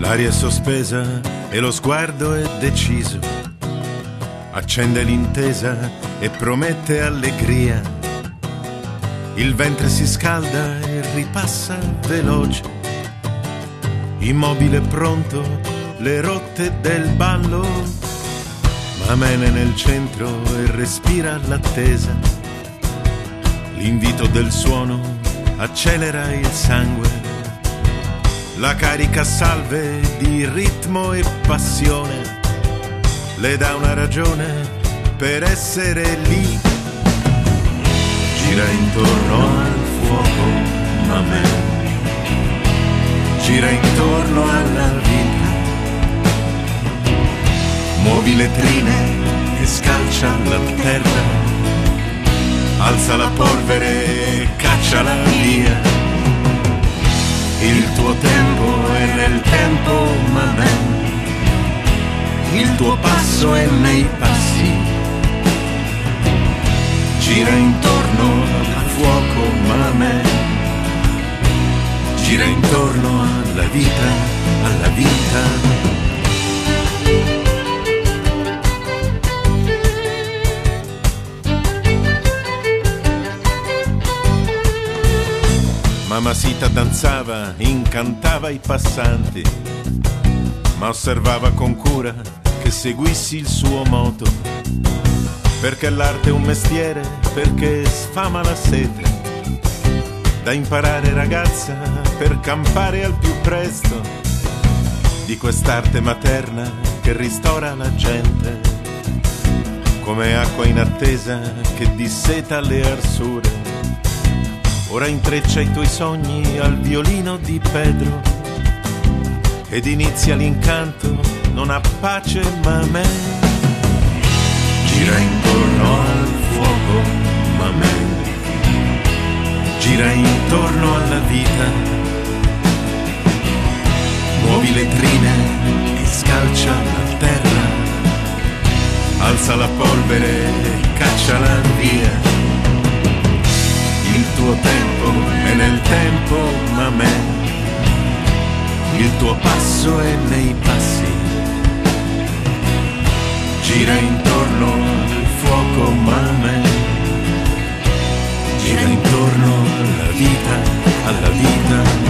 L'aria è sospesa e lo sguardo è deciso. Accende l'intesa e promette allegria. Il ventre si scalda e ripassa veloce. Immobile pronto, le rotte del ballo. Mamene nel centro e respira l'attesa. L'invito del suono accelera il sangue. La carica salve di ritmo e passione le dà una ragione per essere lì. Gira intorno al fuoco, mamè. Gira intorno alla vita. Muovi le trine e scalcia la terra. Alza la polvere e cacciala via. Il tuo tempo è nel tempo, mamè. Il tuo passo è nei passi. Gira intorno al fuoco, mamè. Gira intorno alla vita, alla vita. Mamma Sita danzava, incantava i passanti, ma osservava con cura che seguissi il suo moto. Perché l'arte è un mestiere, perché sfama la sete. Da imparare ragazza per campare al più presto di quest'arte materna che ristora la gente. Come acqua in attesa che disseta le arsure. Ora intreccia i tuoi sogni al violino di Pedro ed inizia l'incanto, non ha pace mamè. Gira intorno al fuoco, mamè. Gira intorno alla vita. Muovi le trine e scalcia la terra. Alza la polvere e cacciala via. Il tuo tempo è nel tempo, mamè. Il tuo passo è nei passi. Gira intorno al fuoco, mamè. Gira intorno alla vita, alla vita.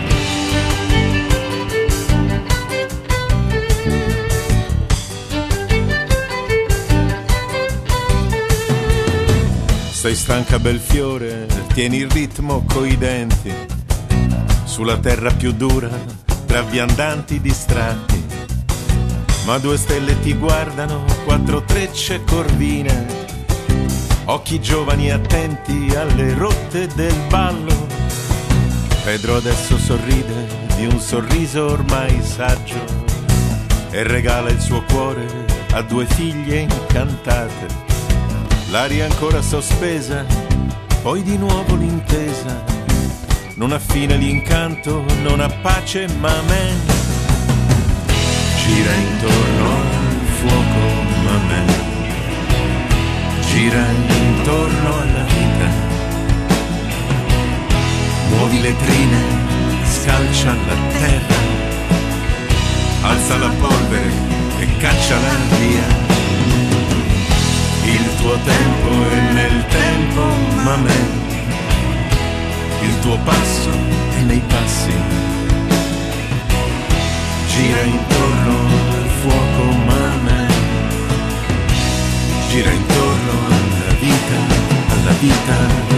Sei stanca Belfiore, tieni il ritmo coi denti, sulla terra più dura, tra viandanti distratti. Ma due stelle ti guardano, quattro trecce corvine, occhi giovani attenti alle rotte del ballo. Pedro adesso sorride di un sorriso ormai saggio e regala il suo cuore a due figlie incantate. L'aria ancora sospesa, poi di nuovo l'intesa. Non ha fine l'incanto, non ha pace mamè. Gira intorno al fuoco, mamè. Gira intorno alla vita. Muovi le trine, scalcia la terra. Alza la polvere e cacciala via. Il tuo tempo è nel tempo, mamè. Il tuo passo è nei passi. Gira intorno al fuoco, mamè. Gira intorno alla vita, alla vita.